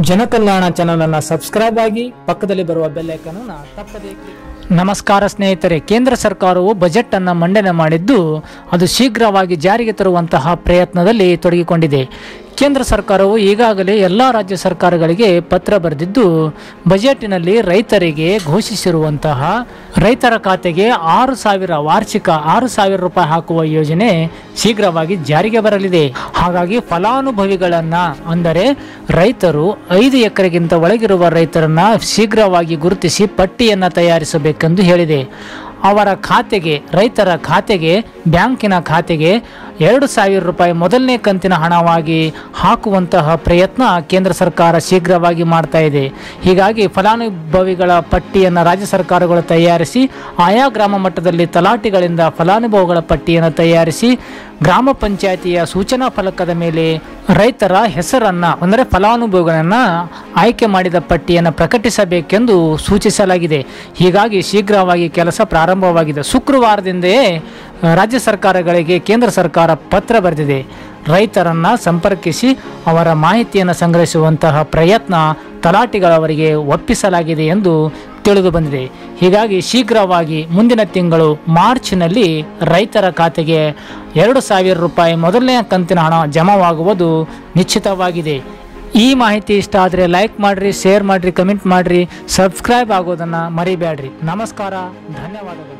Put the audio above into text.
ಜನಕಲ್ಯಾಣ channel ಅನ್ನು subscribe ಆಗಿ ಪಕ್ಕದಲ್ಲಿ ಬರುವ ಬೆಲ್ ಐಕಾನ್ ಅನ್ನು ತಪ್ಪದೇ ಕ್ಲಿಕ್. ನಮಸ್ಕಾರ ಸ್ನೇಹಿತರೆ, ಕೇಂದ್ರ ಸರ್ಕಾರವು ಬಜೆಟ್ ಅನ್ನು ಮಂಡನೆ ಮಾಡಿದ್ದು ಅದು ಶೀಘ್ರವಾಗಿ ಜಾರಿಗೆ ತರುವಂತಹ ಪ್ರಯತ್ನದಲ್ಲಿ ತೊಡಗಿಕೊಂಡಿದೆ. ಕೇಂದ್ರ ಸರ್ಕಾರವು ಈಗಾಗಲೇ ಎಲ್ಲ ರಾಜ್ಯ ಸರ್ಕಾರಗಳಿಗೆ ಪತ್ರ ಬರೆದಿದ್ದು ಬಜೆಟ್ನಲ್ಲಿ ರೈತರಿಗೆ ಘೋಷಿಸಿರುವಂತಹ ರೈತರ ಖಾತೆಗೆ 6,000 ವಾರ್ಷಿಕ 6,000 ರೂಪಾಯಿ ಹಾಕುವ ಯೋಜನೆ ಶೀಘ್ರವಾಗಿ ಜಾರಿಗೆ ಬರಲಿದೆ. ಹಾಗಾಗಿ ಫಲಾನುಭವಿಗಳನ್ನ ಅಂದರೆ ರೈತರು 5 ಎಕರೆಗಿಂತ ಒಳಗಿರುವ ರೈತರನ್ನ ಶೀಘ್ರವಾಗಿ ಗುರುತಿಸಿ ಪಟ್ಟಿಯನ್ನು ತಯಾರಿಸಬೇಕೆಂದು ಹೇಳಿದೆ. ಅವರ ಖಾತೆಗೆ, ರೈತರ ಖಾತೆಗೆ, ಬ್ಯಾಂಕಿನ ಖಾತೆಗೆ 2,000 ರೂಪಾಯಿ ಮೊದಲನೇ ಕಂತಿನ ಹಣವಾಗಿ ಹಾಕುವಂತಹ ಪ್ರಯತ್ನ ಕೇಂದ್ರ ಸರ್ಕಾರ ಶೀಘ್ರವಾಗಿ ಮಾಡ್ತಾ ಇದೆ. ಹೀಗಾಗಿ ಫಲಾನುಭವಿಗಳ ಪಟ್ಟಿಯನ್ನು ರಾಜ್ಯ ಸರ್ಕಾರಗಳು ತಯಾರಿಸಿ ಆಯಾ ಗ್ರಾಮ ಮಟ್ಟದಲ್ಲಿ ತಲಾಟಿಗಳಿಂದ ಫಲಾನುಭವಿಗಳ ಪಟ್ಟಿಯನ್ನು ತಯಾರಿಸಿ ಗ್ರಾಮ ಪಂಚಾಯಿತಿಯ ಸೂಚನಾ ಫಲಕದ ಮೇಲೆ ರೈತರ ಹೆಸರನ್ನು ಅಂದರೆ ಫಲಾನುಭವಿಗಳನ್ನು ಆಯ್ಕೆ ಮಾಡಿದ ಪಟ್ಟಿಯನ್ನು ಪ್ರಕಟಿಸಬೇಕೆಂದು ಸೂಚಿಸಲಾಗಿದೆ. ಹೀಗಾಗಿ ಶೀಘ್ರವಾಗಿ ಕೆಲಸ ಪ್ರಾರಂಭವಾಗಿದೆ. ಶುಕ್ರವಾರದಿಂದಲೇ ರಾಜ್ಯ ಸರ್ಕಾರಗಳಿಗೆ ಕೇಂದ್ರ ಸರ್ಕಾರ ಪತ್ರ ಬರೆದಿದೆ. ರೈತರನ್ನು ಸಂಪರ್ಕಿಸಿ ಅವರ ಮಾಹಿತಿಯನ್ನು ಸಂಗ್ರಹಿಸುವಂತಹ ಪ್ರಯತ್ನ ತಲಾಟಿಗಳವರಿಗೆ ಒಪ್ಪಿಸಲಾಗಿದೆ ಎಂದು ತಿಳಿದು ಬಂದಿದೆ. ಹೀಗಾಗಿ ಶೀಘ್ರವಾಗಿ ಮುಂದಿನ ತಿಂಗಳು ಮಾರ್ಚ್ನಲ್ಲಿ ರೈತರ ಖಾತೆಗೆ 2,000 ರೂಪಾಯಿ ಮೊದಲನೇ ಕಂತಿನ ಹಣ ಜಮಾವಾಗುವುದು ನಿಶ್ಚಿತವಾಗಿದೆ. ಈ ಮಾಹಿತಿ ಇಷ್ಟ ಆದರೆ ಲೈಕ್ ಮಾಡಿರಿ, ಶೇರ್ ಮಾಡಿರಿ, ಕಮೆಂಟ್ ಮಾಡಿರಿ, ಸಬ್ಸ್ಕ್ರೈಬ್ ಆಗೋದನ್ನು ಮರಿಬೇಡ್ರಿ. ನಮಸ್ಕಾರ, ಧನ್ಯವಾದಗಳು.